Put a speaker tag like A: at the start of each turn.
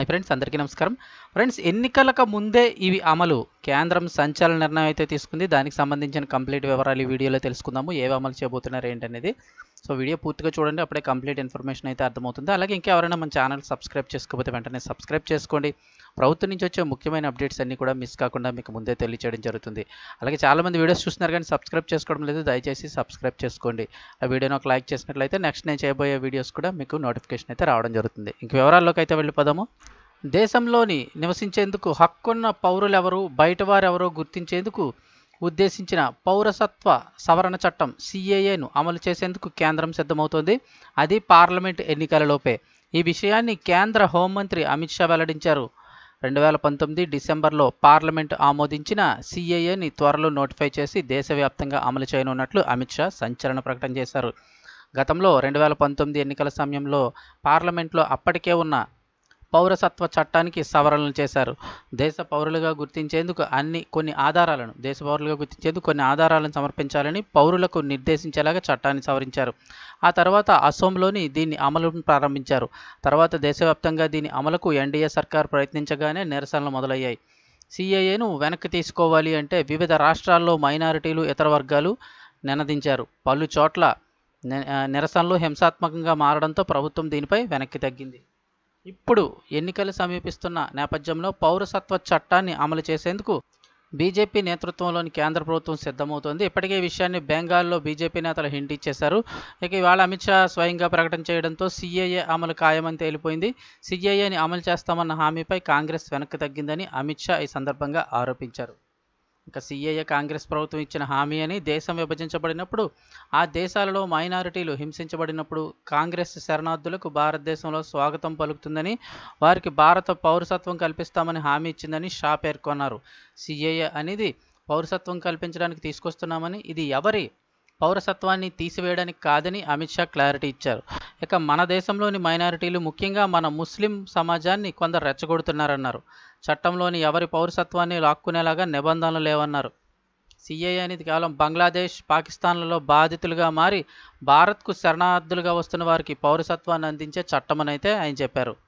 A: Hi friends, అందరికీ నమస్కారం. Friends, ఎన్నికలకు ముందే ఇవి అమలు. కేంద్రం సంచలన నిర్ణయం అయితే తీసుకుంది. దానికి సంబంధించిన కంప్లీట్ వివరాలు ఈ వీడియోలో తెలుసుకుందాము. ఏవి అమలు చేయబోతున్నారు ఏంటనేది. సో వీడియో పూర్తిగా చూడండి, అప్పుడే కంప్లీట్ ఇన్ఫర్మేషన్ అయితే అర్థమవుతుంది. అలాగే ఇంకెవరైనా మన ఛానల్ సబ్స్క్రైబ్ చేసుకోకపోతే వెంటనే సబ్స్క్రైబ్ చేసుకోండి. ప్రభుత్వం నుంచి వచ్చే ముఖ్యమైన అప్డేట్స్ అన్నీ కూడా మిస్ కాకుండా మీకు ముందే తెలియచేయడం జరుగుతుంది. అలాగే చాలామంది వీడియోస్ చూస్తున్నారు కానీ సబ్స్క్రైబ్ చేసుకోవడం లేదు. దయచేసి సబ్స్క్రైబ్ చేసుకోండి. ఆ వీడియోని ఒక లైక్ చేసినట్లయితే నెక్స్ట్ నేను చేయబోయే వీడియోస్ కూడా మీకు నోటిఫికేషన్ అయితే రావడం జరుగుతుంది. ఇంక వివరాల్లోకి అయితే వెళ్ళిపోదాము. దేశంలోని నివసించేందుకు హక్కున్న పౌరులెవరు, బయటవారెవరో గుర్తించేందుకు ఉద్దేశించిన పౌరసత్వ సవరణ చట్టం సిఏఏను అమలు చేసేందుకు కేంద్రం సిద్ధమవుతోంది. అది పార్లమెంట్ ఎన్నికలలోపే. ఈ విషయాన్ని కేంద్ర హోంమంత్రి అమిత్ షా వెల్లడించారు. 2019 డిసెంబర్లో పార్లమెంట్ ఆమోదించిన సిఏఏని త్వరలో నోటిఫై చేసి దేశవ్యాప్తంగా అమలు చేయనున్నట్లు అమిత్ షా సంచలన ప్రకటన చేశారు. గతంలో 2019 ఎన్నికల సమయంలో పార్లమెంట్లో అప్పటికే ఉన్న పౌరసత్వ చట్టానికి సవరణలు చేశారు. దేశ పౌరులుగా గుర్తించేందుకు కొన్ని ఆధారాలను సమర్పించాలని పౌరులకు నిర్దేశించేలాగా చట్టాన్ని సవరించారు. ఆ తర్వాత అసోంలోని దీన్ని అమలును ప్రారంభించారు. తర్వాత దేశవ్యాప్తంగా దీని అమలుకు ఎన్డీఏ సర్కార్ ప్రయత్నించగానే నిరసనలు మొదలయ్యాయి. సిఏఏను వెనక్కి తీసుకోవాలి అంటే వివిధ రాష్ట్రాల్లో మైనారిటీలు, ఇతర వర్గాలు నినదించారు. పలు చోట్ల నిరసనలు హింసాత్మకంగా మారడంతో ప్రభుత్వం దీనిపై వెనక్కి తగ్గింది. ఇప్పుడు ఎన్నికలు సమీపిస్తున్న నేపథ్యంలో పౌరసత్వ చట్టాన్ని అమలు చేసేందుకు బీజేపీ నేతృత్వంలోని కేంద్ర ప్రభుత్వం సిద్ధమవుతోంది. ఇప్పటికే ఈ విషయాన్ని బెంగాల్లో బీజేపీ నేతలు హింట్ ఇచ్చేశారు. ఇక ఇవాళ అమిత్ షా స్వయంగా ప్రకటన చేయడంతో సిఏఏ అమలు ఖాయమని తేలిపోయింది. సిఏఏని అమలు చేస్తామన్న హామీపై కాంగ్రెస్ వెనక్కి తగ్గిందని అమిత్ షా ఈ సందర్భంగా ఆరోపించారు. ఇక సిఏఏ కాంగ్రెస్ ప్రభుత్వం ఇచ్చిన హామీ అని, దేశం విభజించబడినప్పుడు, ఆ దేశాలలో మైనారిటీలు హింసించబడినప్పుడు కాంగ్రెస్ శరణార్థులకు భారతదేశంలో స్వాగతం పలుకుతుందని, వారికి భారత పౌరసత్వం కల్పిస్తామని హామీ ఇచ్చిందని షా పేర్కొన్నారు. సిఏఏ అనేది పౌరసత్వం కల్పించడానికి తీసుకొస్తున్నామని, ఇది ఎవరి పౌరసత్వాన్ని తీసివేయడానికి కాదని అమిత్ షా క్లారిటీ ఇచ్చారు. ఇక మన దేశంలోని మైనారిటీలు, ముఖ్యంగా మన ముస్లిం సమాజాన్ని కొందరు రెచ్చగొడుతున్నారన్నారు. చట్టంలోని ఎవరి పౌరసత్వాన్ని లాక్కునేలాగా నిబంధనలు లేవన్నారు. సిఏఏ అనేది కేవలం బంగ్లాదేశ్, పాకిస్తాన్లలో బాధితులుగా మారి భారత్కు శరణార్థులుగా వస్తున్న వారికి పౌరసత్వాన్ని అందించే చట్టమనైతే ఆయన చెప్పారు.